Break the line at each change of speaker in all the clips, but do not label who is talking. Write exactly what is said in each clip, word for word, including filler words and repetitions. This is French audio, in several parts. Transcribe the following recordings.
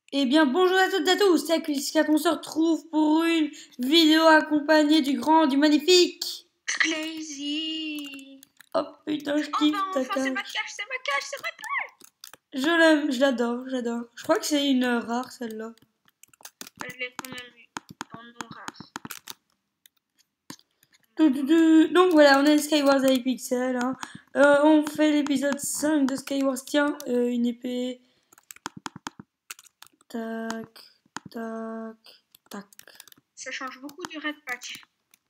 Eh bien, bonjour à toutes et à tous, c'est Aquiliska qu'on se retrouve pour une vidéo accompagnée du grand, du magnifique.
Crazy.
Oh putain, je
Oh
kiffe
bah
ta
enfin, c'est
cage.
ma cage, c'est ma cage, c'est ma cage.
Je l'aime, je l'adore, j'adore. Je crois que c'est une euh, rare celle-là.
Bah, je l'ai quand même eu en non rare.
Tout, tout, tout. Donc voilà, on est Skywars avec Pixel. Hein. Euh, on fait l'épisode cinq de Skywars. Tiens, euh, une épée. Tac, tac, tac.
Ça change beaucoup du Red Pack.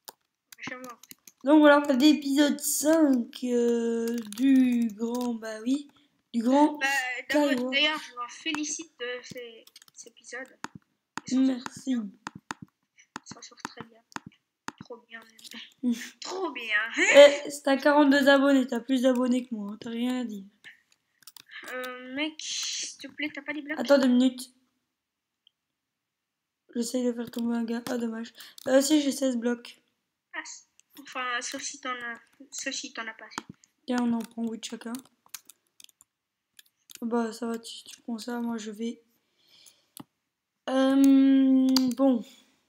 Donc voilà, on fait l'épisode cinq euh, du grand, bah oui, du grand
bah,
Skywars.
D'ailleurs, je m'en félicite de ces, cet épisode.
Merci.
Ça sort très bien. Trop bien. Même. Trop bien.
Eh, t'as quarante-deux abonnés, t'as plus d'abonnés que moi, hein, t'as rien à dire.
Euh, mec, s'il te plaît, t'as pas des blagues?
Attends deux minutes. J'essaye de faire tomber un gars. Ah, dommage. Euh, si, j'ai seize blocs.
Passe. Enfin, sauf si t'en as, sauf si t'en as pas assez.
Tiens, on en prend huit chacun. Bah, ça va, tu, tu prends ça, moi je vais. Euh, bon.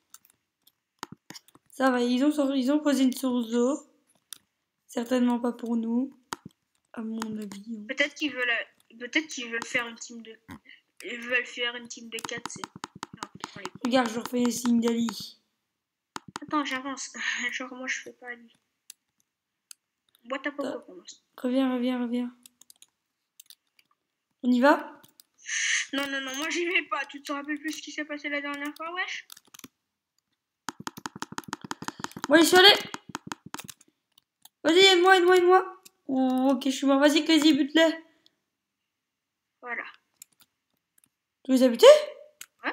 Ça va, ils ont, ils ont posé une source d'eau. Certainement pas pour nous, à mon avis. Hein.
Peut-être qu'ils veulent, peut-être qu'ils veulent faire une team de, ils veulent faire une team de quatre. C'est... Non,
regarde, je refais les signes d'Ali.
Attends, j'avance. Genre moi je fais pas Ali. Boîte à poco pour moi.
Reviens, reviens, reviens. On y va?
Non, non, non, moi j'y vais pas. Tu te rappelles plus ce qui s'est passé la dernière fois, wesh?
Moi, j'y suis allé. Vas-y, aide-moi, aide-moi, aide-moi. Oh, ok, je suis mort. Vas-y, Crazy, bute-les.
Voilà.
Tu les as butés?
Ouais.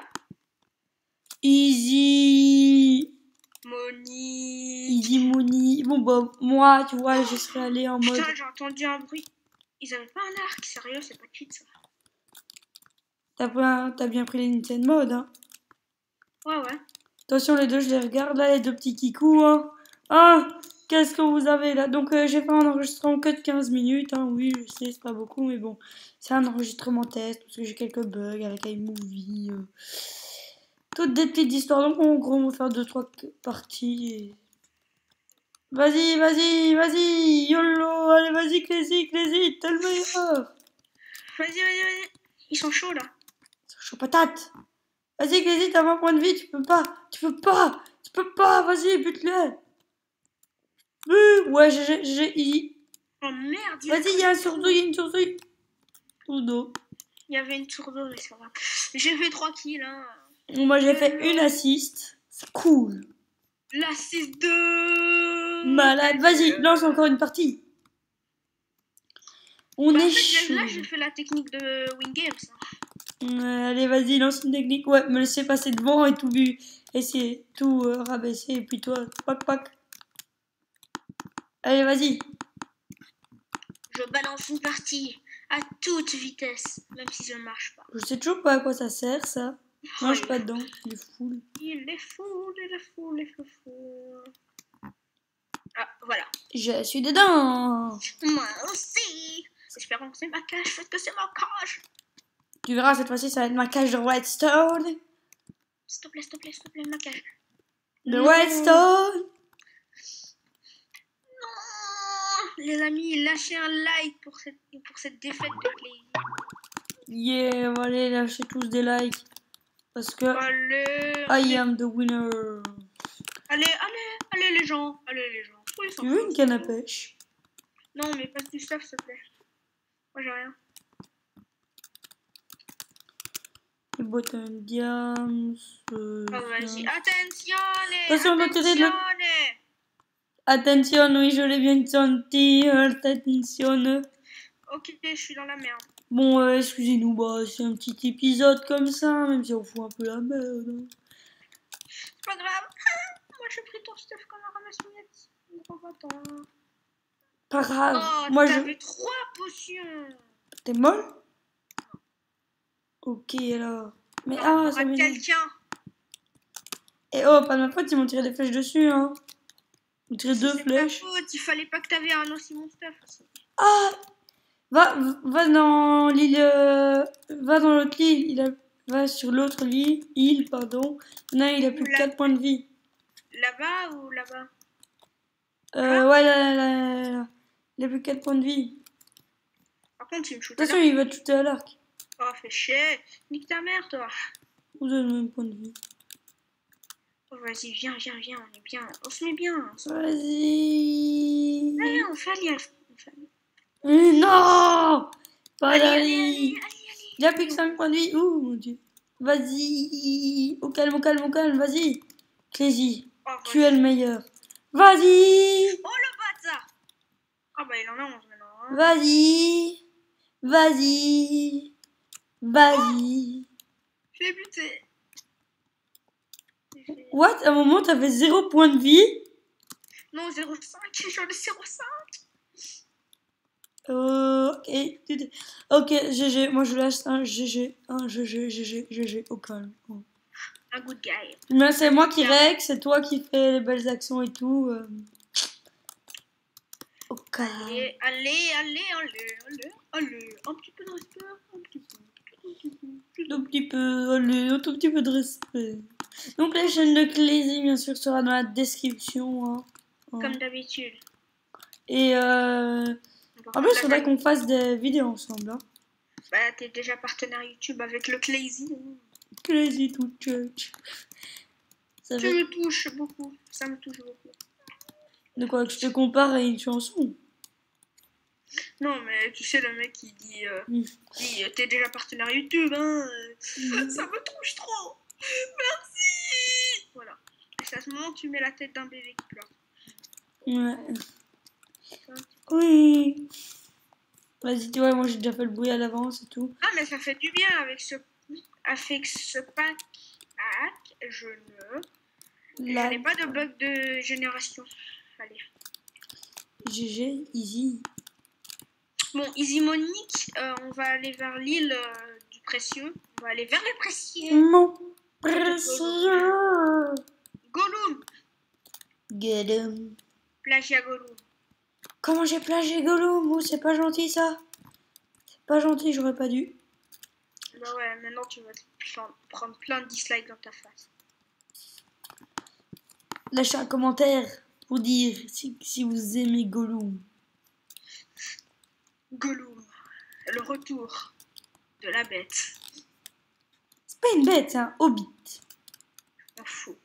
Easy.
Money.
Easy money. Bon, bah, moi, tu vois, je serais allé en mode.
Putain, j'ai entendu un bruit. Ils avaient pas un arc, sérieux, c'est pas cheat ça.
T'as bien, t'as bien pris les Nintendo mode, hein?
Ouais, ouais.
Attention, les deux, je les regarde là, les deux petits kikous, hein. Hein? Qu'est-ce que vous avez là? Donc, euh, j'ai fait un enregistrement que de quinze minutes, hein. Oui, je sais, c'est pas beaucoup, mais bon. C'est un enregistrement test parce que j'ai quelques bugs avec iMovie. Euh... Toutes des petites histoires. Donc, en gros, on va faire deux trois parties. Et... Vas-y, vas-y, vas-y, YOLO, allez, vas-y, Clézy, Clézy, t'es le meilleur.
Vas-y, vas-y, vas-y. Ils sont chauds là.
Ils sont chauds patates. Vas-y, Clézy, t'as vingt points de vie, tu peux pas, tu peux pas, tu peux pas, vas-y, bute-le. Euh, ouais, j'ai, j'ai,
oh merde.
Vas-y, il y a un surdou, il y a une surdouille. Surdou.
Il y avait une surdou, mais c'est pas grave. J'ai fait trois kills, hein.
Moi, j'ai fait une assist. C'est cool.
L'assist de...
Malade. Vas-y, lance encore une partie. On
bah,
est
en fait,
chaud.
là, j'ai fait la technique de Wingames. Hein.
Euh, allez, vas-y, lance une technique. Ouais, me laisser passer devant et tout bu. Essayer tout euh, rabaisser. Et puis toi, pac, pac. Allez, vas-y.
Je balance une partie à toute vitesse, même si ça ne marche pas.
Je sais toujours pas à quoi ça sert, ça. Non, je suis pas dedans. Il est full.
Il est full, il est full, il est full. Ah, voilà.
Je suis dedans.
Moi aussi. Espérons que c'est ma cage. Faites que c'est ma cage.
Tu verras, cette fois-ci, ça va être ma cage de Redstone.
S'il te plaît, s'il te plaît, s'il te plaît, ma cage.
De Redstone.
Non. Les amis, lâchez un like pour cette, pour cette défaite de Crazy.
Yeah, allez, lâchez tous des likes. Parce que
allez,
I am the winner.
Allez, allez, allez les gens. Allez les gens. Oui,
tu veux une canne à pêche?
Non, mais passe du stuff, s'il te plaît. Moi, j'ai rien.
Les bottins diams. Euh,
oh, vas-y. Attention.
Attention, on doit tirer de l'autre. Attention, oui, je l'ai bien senti. Attention.
Ok, je suis dans la merde.
Bon, euh, excusez-nous, bah, c'est un petit épisode comme ça, même si on fout un peu la merde.
C'est pas grave. Moi, j'ai pris ton stuff comme un ramasse-miettes.
Pas grave.
Oh,
moi,
t'avais
je...
trois potions.
T'es molle? Ok, alors. Mais ah, ah ça m'énerve.
quelqu'un.
Et oh, pas de ma faute, ils m'ont tiré des flèches dessus, hein. Ils m'ont tiré deux flèches.
C'est ta faute, il fallait pas que t'avais un aussi mon stuff.
Ah! Va, va dans l'île. Euh, va dans l'autre île. Il a, Va sur l'autre lit, île, pardon. Non, il a plus que
Là.
quatre points de vie.
Là-bas ou là-bas?
Euh, ouais, là, là, là, là, là. Il a plus que quatre points de vie.
Par contre, il me shoot.
Attention, il va te shooter à l'arc.
Oh, fais chier. Nique ta mère, toi.
Vous avez le même point de vie.
Oh, vas-y, viens, viens, viens. On est bien. On se met bien.
Vas-y.
Allez, on fait alliance. On fait alliance.
Euh, non. Pas
Allez, allez,
d'aller.
allez, allez, allez.
Il a plus que cinq points de vie. Ouh, mon dieu. Vas-y. Au calme, au calme, au calme. Vas-y. Clézy,
Oh,
tu es le meilleur. Vas-y.
Oh, le bâtard. Ah, bah, il en a onze maintenant. Hein.
Vas-y. Vas-y. Vas-y.
Je l'ai buté.
What? À un moment, t'avais zéro point de vie?
Non, zéro virgule cinq. J'en ai zéro virgule cinq.
Euh, ok. Ok, G G. Moi, je laisse un G G. Un G G, G G, G G. Au calme. Oh.
Un good guy.
Mais c'est moi qui règle, c'est toi qui fais les belles actions et tout. Euh... Au calme.
Allez, allez, allez, allez, allez, allez. Un petit peu de respect. Un petit peu. Un petit peu.
Un petit peu, allez, un tout petit peu de respect. Donc la chaîne de Clézy, bien sûr, sera dans la description. Hein. Hein.
Comme d'habitude.
Et euh... en plus, il faudrait qu'on fasse des vidéos ensemble. Hein.
Bah, t'es déjà partenaire YouTube avec le Clézy.
Clézy to church. Ça
Tu
fait...
me touches beaucoup. Ça me touche beaucoup.
De quoi que je te compare à une chanson?
Non, mais tu sais, le mec qui dit, euh,
Mm.
dit t'es déjà partenaire YouTube, hein. Mm. Ça me touche trop. Merci. Voilà. Et c'est à ce moment que tu mets la tête d'un bébé qui pleure.
Ouais. Oui. Vas-y, tu vois, moi j'ai déjà fait le bruit à l'avance et tout.
Ah, mais ça fait du bien avec ce, avec ce pack. Je ne.
Là,
Je n'ai pas de bug de génération. Allez.
G G, easy.
Bon, Easy Monique, euh, on va aller vers l'île euh, du précieux. On va aller vers le précieux.
Mon précieux.
Gollum.
Gollum.
Plagiat Gollum.
Comment j'ai plagié Gollum? Oh, c'est pas gentil ça. C'est pas gentil, j'aurais pas dû.
Bah ouais, maintenant tu vas te prendre plein de dislikes dans ta face.
Lâchez un commentaire pour dire si, si vous aimez Gollum.
Gollum, le retour de la bête.
C'est pas une bête, c'est un hobbit.
On fout.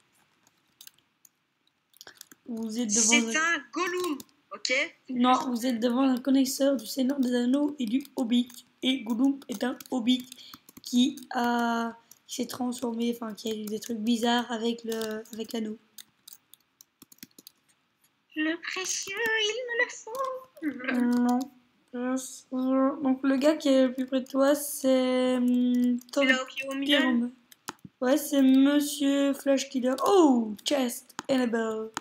Vous êtes devant
C'est
un...
un Gollum, ok?
Non, vous êtes devant un connaisseur du Seigneur des Anneaux et du Hobbit. Et Gollum est un Hobbit qui a qui s'est transformé, enfin qui a eu des trucs bizarres avec le avec l'anneau.
Le précieux, il me le faut. Le...
Non. Donc le gars qui est le plus près de toi, c'est...
C'est là qui est au milieu.
Ouais, c'est Monsieur Flash Killer. Oh, chest, enable.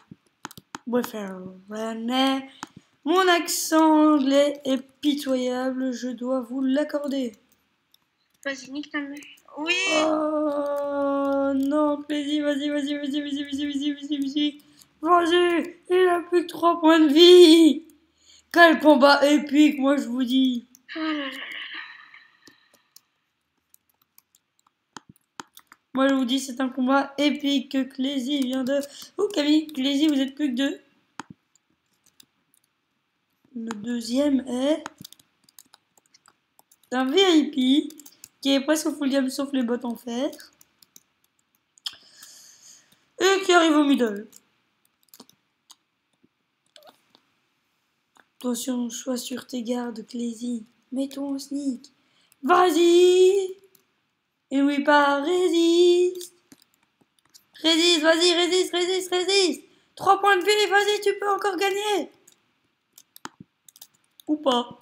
Mon accent anglais est pitoyable, je dois vous l'accorder.
Vas-y, nique ta mère. Oui.
Oh non, plaisir, vas-y, vas-y, vas-y, vas-y, vas-y, vas-y, vas-y, vas-y. Vas-y, il a plus que trois points de vie. Quel combat épique, moi je vous dis.
Oh là là là.
Moi je vous dis, c'est un combat épique que Clézy vient de... Oh Camille, Clézy, vous êtes plus que deux. Le deuxième est... un V I P qui est presque full game sauf les bottes en fer. Et qui arrive au middle. Attention, sois sur tes gardes, Clézy. Mets-toi en sneak. Vas-y. Et oui, pas résiste. Résiste, vas-y, résiste, résiste, résiste. Trois points de vie, vas-y, tu peux encore gagner. Ou pas.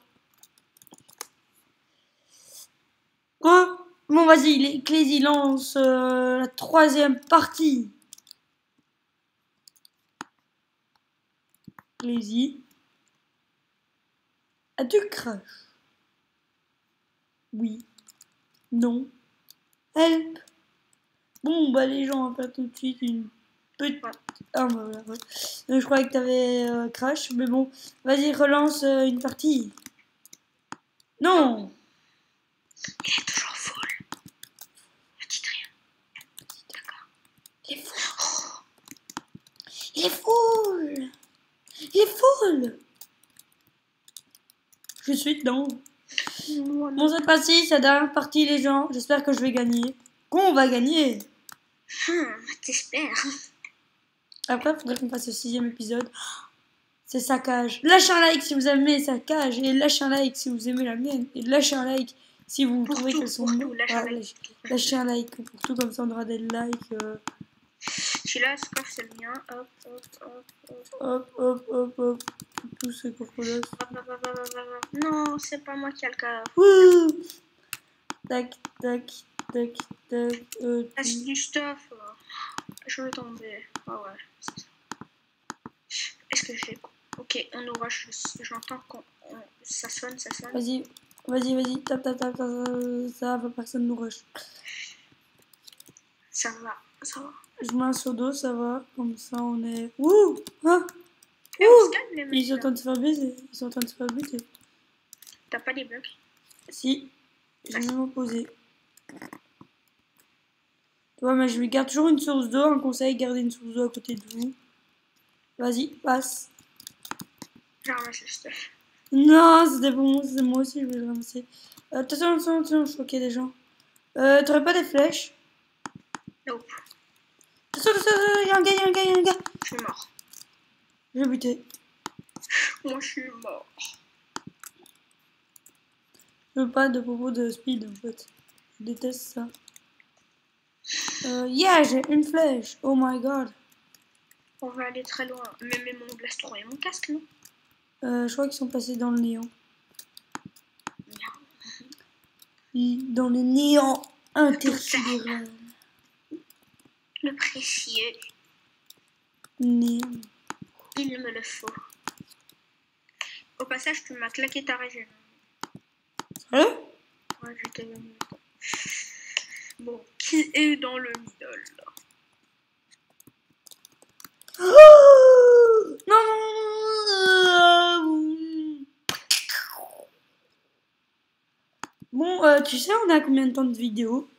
Oh, bon, vas-y, Clézy lance euh, la troisième partie. Clézy. As-tu crash? Oui. Non. Help. Bon, bah les gens, on va faire tout de suite une petite... Ah, bah voilà, ouais. Je croyais que t'avais euh, crash, mais bon. Vas-y, relance euh, une partie. Non.
Il est toujours full.
Il est full. Il est full. Je suis dedans.
Moi,
Bon, cette fois-ci, c'est la dernière partie, les gens. J'espère que je vais gagner. Qu'on va gagner.
Hum, t'espères.
Après, il faudrait qu'on fasse le sixième épisode. C'est saccage. Lâchez un like si vous aimez saccage. Et lâchez un like si vous aimez la mienne. Et lâchez un like si vous
Pour
trouvez
tout,
qu'elles sont
pour
bonnes.
tout, lâchez un
Ouais,
like.
lâchez- lâchez un like pour tout, comme ça on aura des likes. euh,
Celui-là, ce coffre, c'est le mien. Hop, hop, hop, hop.
Hop, hop, hop, hop. Tous ces coffres-là.
Hop, hop, hop, hop, hop, hop. Non, c'est pas moi qui a le coffre.
Wouh. Tac, tac, tac, tac. Euh,
Ah, c'est
tout.
du stuff. euh. Je vais tomber. Ah ouais. c'est ça. Est-ce que j'ai... Ok, on nous rush. J'entends qu'on... on- Ça sonne, ça sonne.
Vas-y, vas-y, vas-y. Tap, tap, tap, tap, tap. Ça va, personne nous rush.
Ça va, ça va.
Je mets un seau d'eau, ça va. Comme ça, on est. Wouh. Ah.
Eh, on se
Ouh.
calme, les mecs.
Ils sont en
là.
train de se faire baiser. Ils sont en train de se faire baiser.
T'as pas des bugs?
Si, j'ai même opposé. Ouais, mais je lui garde toujours une source d'eau. Un conseil, gardez une source d'eau à côté de vous. Vas-y, passe.
J'ai ramassé le stuff.
Non, c'était pour moi, c'est moi aussi, je vais le ramasser. Euh, attention, attention, attention, je choquais des gens. Euh, t'aurais pas des flèches?
Nope.
Attention, attention, attention, y'a un gars, y'a un gars, y'a un gars.
Je suis mort.
Je vais buter.
Moi, je suis mort.
Je veux pas de propos de speed, en fait. Je déteste ça. Euh, yeah, j'ai une flèche. Oh my god.
On va aller très loin. Mais, mais mon blastron et mon casque, non?
Euh, je crois qu'ils sont passés dans le néant.
Merde.
Oui, dans le néant intersidéral.
Le précieux.
Néant.
Il me le faut. Au passage, tu m'as claqué ta région.
Sérieux?
Ouais, j'étais le middle. Bon, qui est dans le middle là?
Oh non, non, non, non. Bon, euh, tu sais, on a combien de temps de vidéo?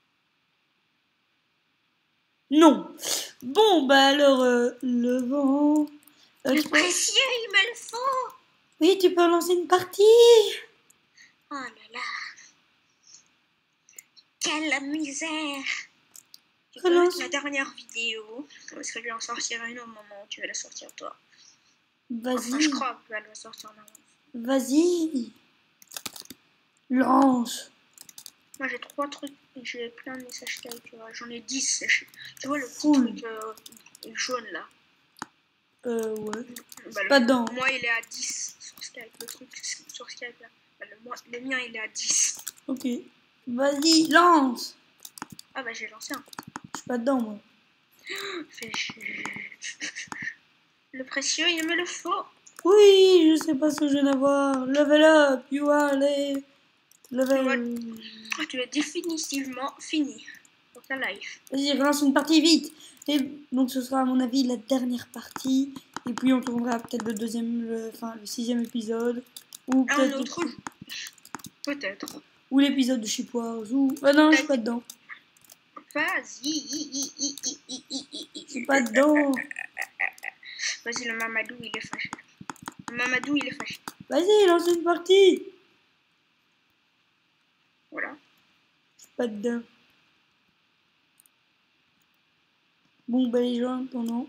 Non. Bon, bah alors, euh, le vent. Euh,
Le
tu peux-
précieux, il me le faut.
Oui, tu peux lancer une partie.
Oh là là. Quelle misère. Tu peux
Relance.
mettre la dernière vidéo. Parce que je vais en sortir une au moment où tu vas la sortir toi. Enfin,
Vas-y,
je crois que tu vas la sortir en avance.
vas-y. Lance.
Moi j'ai trois trucs, j'ai plein de messages Skype, tu vois. J'en ai dix. Je- Tu vois le petit
Full.
truc euh, jaune là.
Euh, ouais.
Bah, le-
Pas dedans.
Moi il est à dix sur Skype, le truc sur Skype là. Bah, le, moi- le mien il est à dix.
Ok. Vas-y, lance.
Ah bah j'ai lancé un.
Je suis pas dedans, moi.
Fais chier. Le précieux il me le faut.
Oui, je sais pas ce que je viens d'avoir. Level up, you are les... Level...
Ah, tu es définitivement fini pour ta life.
Vas-y, relance une partie vite. Et donc ce sera à mon avis la dernière partie. Et puis on tournera peut-être le deuxième, le, enfin le sixième épisode. Ou
Un
peut-être
autre jeu. Peut-être.
ou l'épisode de Chipoise. Ou... Ah non, je suis pas dedans.
Vas-y.
Je suis pas dedans.
Vas-y, le Mamadou il est fâché. Le Mamadou il est fâché.
Vas-y, lance une partie.
Voilà.
Je suis pas dedans. Bon, bah les gens, attendant.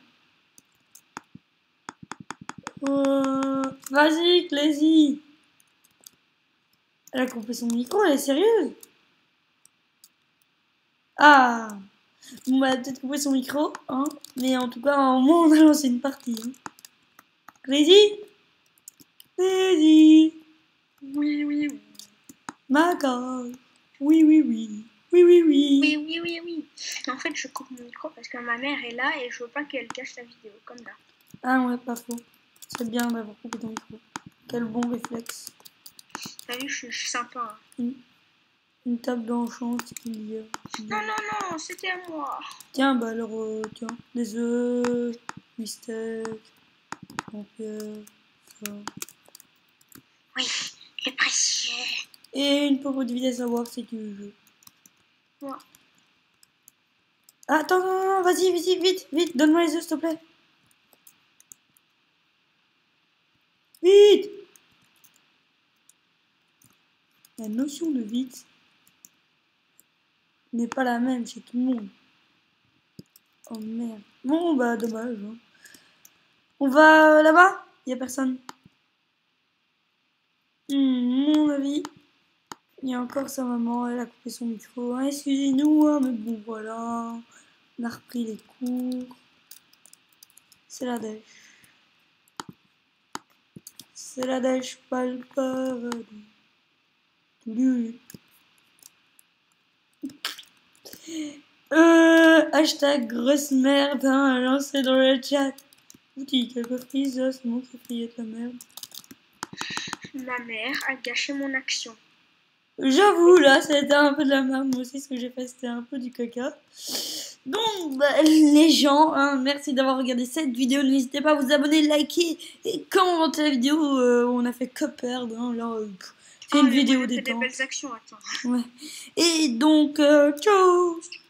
Euh... Vas-y, Clézy. Elle a coupé son micro, elle est sérieuse? Ah. Bon, bah, elle a peut-être coupé son micro, hein. Mais en tout cas, au moins, on a lancé une partie. Hein. Clézy? Clézy?
Oui, oui, oui.
Ma God. Oui, oui, oui. Oui, oui, oui.
Oui, oui, oui, oui. En fait, je coupe mon micro parce que ma mère est là et je veux pas qu'elle cache la vidéo, comme là.
Ah ouais, pas faux. C'est bien d'avoir coupé ton micro. Quel bon réflexe.
T'as vu, je suis, je suis sympa. Hein.
Une, une table d'enchant qu'il y a.
Non, non, non, c'était à moi.
Tiens, bah alors, euh, tiens, des œufs, des steaks, mon père, ça.
Oui, le précieux.
Et une pomme de vitesse à voir si tu veux.
Ouais.
Ah, attends, non, non, vas-y, vas-y, vite, vite, donne-moi les œufs, s'il te plaît. Vite! La notion de vite n'est pas la même chez tout le monde. Oh merde. Bon, bah, dommage. Hein. On va euh, là-bas? Il n'y a personne. Hmm, mon avis. Il y a encore sa maman, elle a coupé son micro. Hein, excusez-nous, hein, mais bon, voilà. On a repris les cours. C'est la dèche. C'est la dèche, pas le paradis. Euh, hashtag grosse merde, hein, lancé dans le chat. Vous dites quelque prise, c'est moi qui criais de la merde.
Ma mère a gâché mon action.
J'avoue, là, c'était un peu de la merde. Moi aussi, ce que j'ai fait, c'était un peu du caca. Donc, bah, les gens, hein, merci d'avoir regardé cette vidéo. N'hésitez pas à vous abonner, liker et commenter la vidéo euh, où on a fait que perdre. Hein, là, euh, c'est
oh,
une vidéo
des
détente.
belles actions, attends.
Ouais. Et donc, euh, ciao!